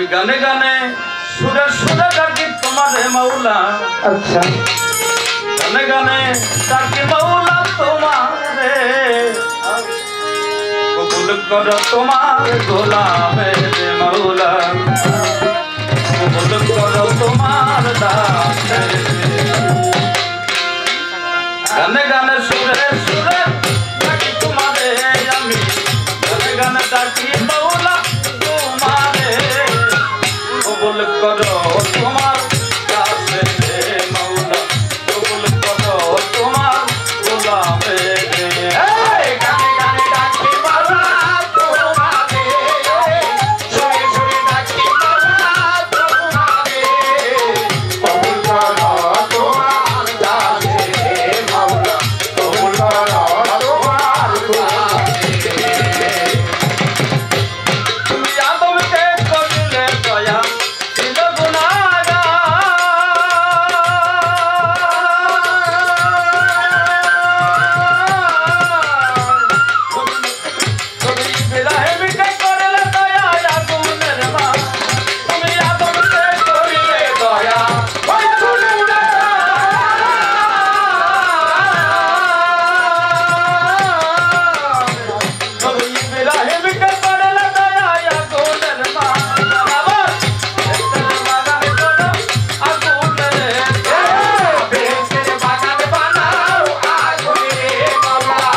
গানে গানে সুরে সুরে ডাকি তোমারে মাওলা। আচ্ছা গানে গানে ডাকি মাওলা তোমারে, কবুল করো তোমার গোলামের মাওলা, কবুল করো তোমার দাসের। গানে গানে সুরে সুরে ডাকি তোমারে আমি, গানে গানে ডাকি মাওলা তোমারে, কবুল করো তোমার দাসের মাওলা, কবুল করো তোমার গোলামের। গানে গানে ডাকি মাওলা তোমারে, সুরে সুরে ডাকি মাওলা তোমারে, কবুল করো তোমার দাসের মাওলা, কবুল করো তোমার গোলামের। তুমি আদমকে করলে দয়া ছিল গুনাহগার, তুমি ইব্রাহিমকে করলে দয়া আগুনের মা, তুমি আদমকে করলে দয়া ওই চুলের তুমি ইব্রাহিমকে করলে দয়া আগুনের মা, আবার বেহেশতের বাগান করো আগুনের। বেহেশতের বাগান বানাও আগুনের মাওলা,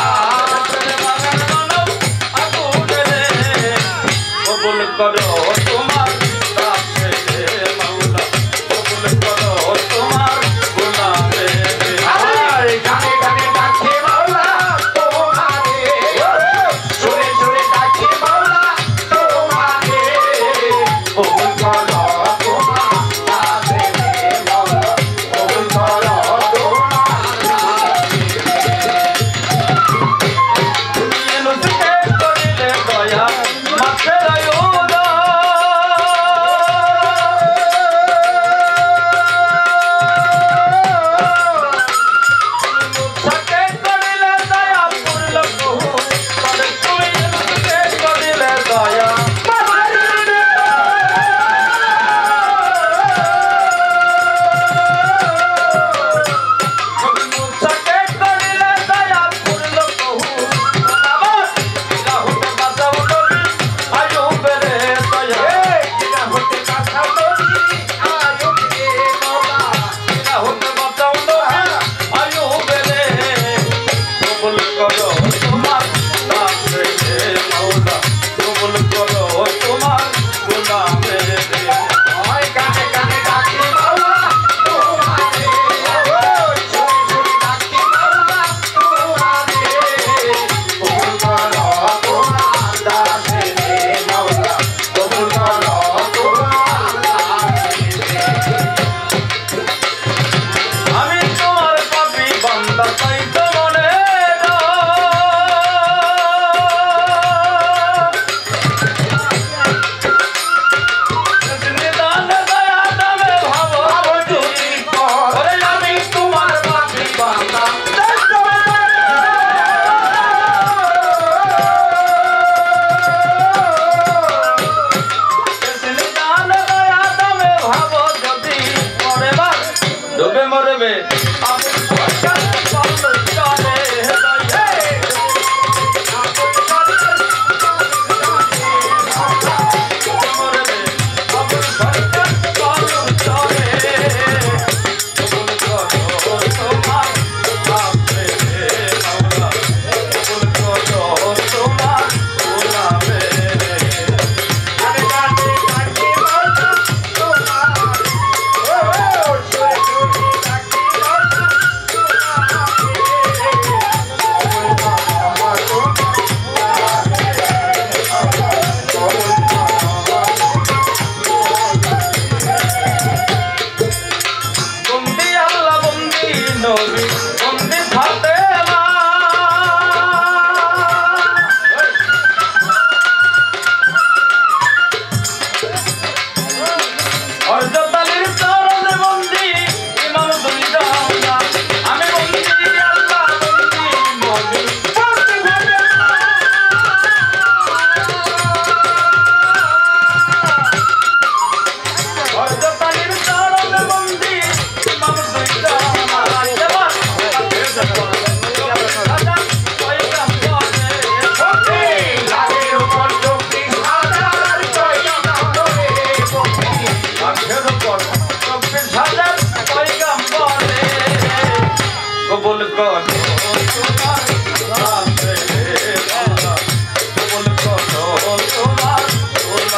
কবুল করো তোমার দাসের মাওলা, কবুল করো তোমার গোলামের। গানে গানে ডাকি মাওলা তোমারে, সুরে সুরে ডাকি মাওলা তোমারে, কবুল করো তোমার দাসের মাওলা, কবুল করো তোমার দাসের। তুমি ইউনুসকে করিলে দয়া মাছের আয়োজন,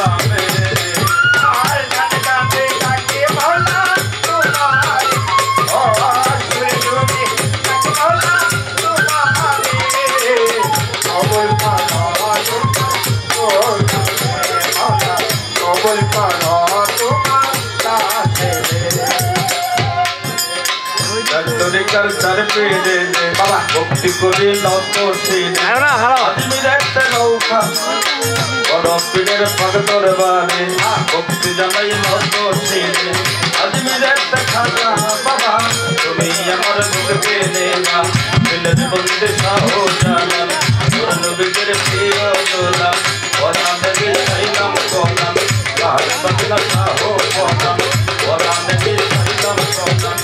कर सर पे दे दे बाबा भक्ति করে নত ছিনে আজমির একটা নৌকা বড় পীরের ভক্তর বাড়ি ভক্তি জানাই নত ছিনে আজমির একটা খাজা বাবা তুমি আমার মুখে নেবা দিলের বন্দে শাহ জালাল তোর নবীর প্রিয় গোলাম ওরা নবী সাইলাম গোলাম কার বদলা শাহ গোলাম ওরা নবী সাইলাম গোলাম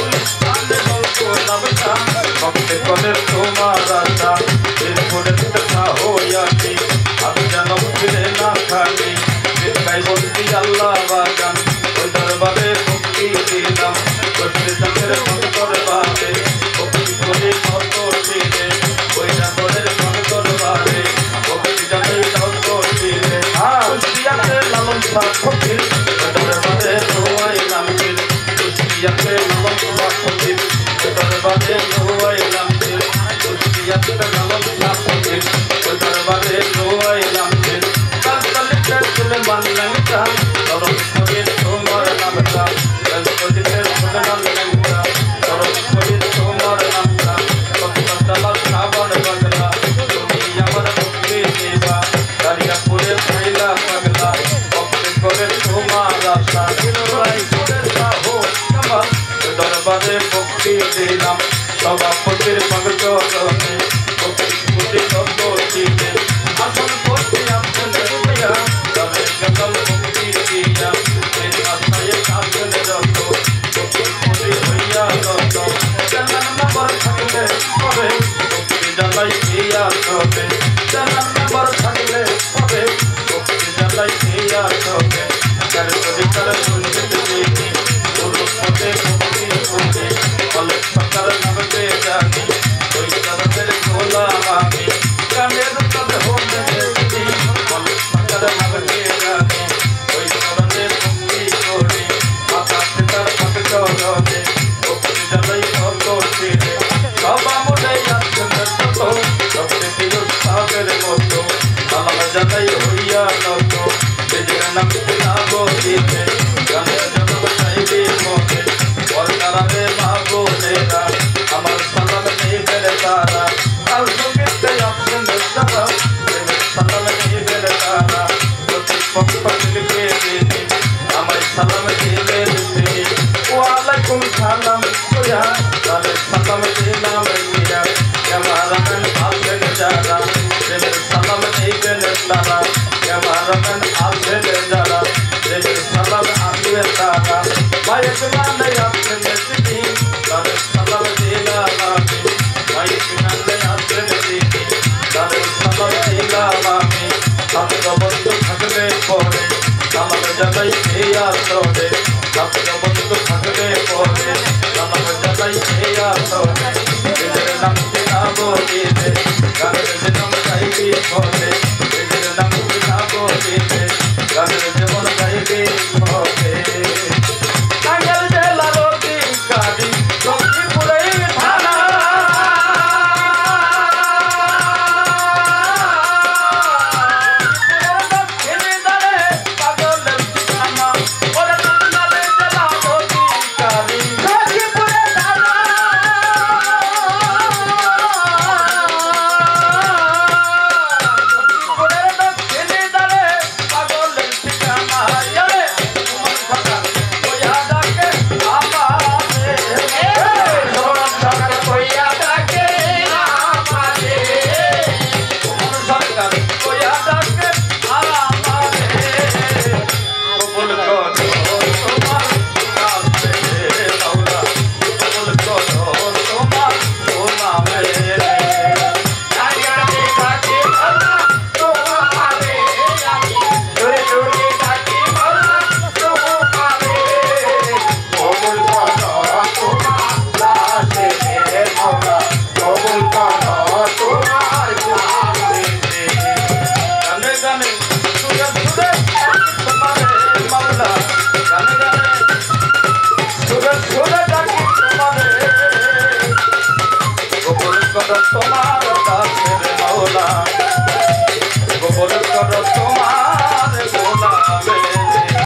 भक्त करे तुम्हारा सा दिल पुरे तथा हो यानी अब जन्म फिरे ना खाली फिर कई बोलती अल्लाह वाजन कोई दरबारे भक्ति दिलम कोई संगर भक्त दरबारे भक्ति करे तो सीने कोई ना करे भक्त दरबारे भक्ति जाने तो सीने हां उसिया के लालम सा फकीर दरबारे रोए नाम दिल उसिया के लालम सा फकीर दरबारे रोए नाम दिल उसिया के लालम सा फकीर दरबारे रोए नाम दिल कल कल के दिल मन लंका और कोई तुम्हारा नाम का कल कल के दिल मन लंका और कोई तुम्हारा नाम का भक्त दला श्रावण बगला दुनिया पर भक्ति देवा दरिया पूरे फैला पगला भक्त करे तुम्हारा सा दिलवाई करे सा हो कमा दरबारे भक्ति दिलाम सभापतिर भक्त रहे भक्ति पूरे तो सीने आसन भक्ति अपने दिया तबे कल भक्ति दिया मेरी आशाए काजल रखो भक्ति पूरे भैया रखो चलन नंबर थकले परे भक्ति जलाई दिया तबे चलन नंबर थकले परे भक्ति जलाई दिया तबे कर कर सुनते देखी बोलो पते भक्ति होते कल पकड़ नबते जानी कोई तरह गोला मामी काने रुपद होने देती कल पकड़ नबते जानी कोई तरह भक्ति कोड़ी माता पिता भक्त रोते भक्ति जलाई तो सीने बाबा मुझे याद तो सबसे दिल सागर मोतो कलम जलाई होया नको बिजर नमते ना बोलते गाने जब बताई मोते और करावे बाबू नेरा अमर सनम नहीं मेरे तारा और सुमित अपने सदा मेरे सनम नहीं मेरे तारा प्रति पक्ष लिखे देनी अमर सनम नहीं मेरे देनी वालेकुम सलाम या तारे सनम के नाम किया हमारा मन आपसे नजारा मेरे सनम नहीं मेरे तारा हमारा मन आपसे नजारा मेरे सनम आपसे तारा मायक माने आपसे नजदी तारे सनम देला मामी मायक माने आपसे नजदी तारे सनम देला मामी हम बंधु भगवे पड़े सनम जगई किया तोड़े हम बंधु भगवे पड़े सनम जगई किया तोड़े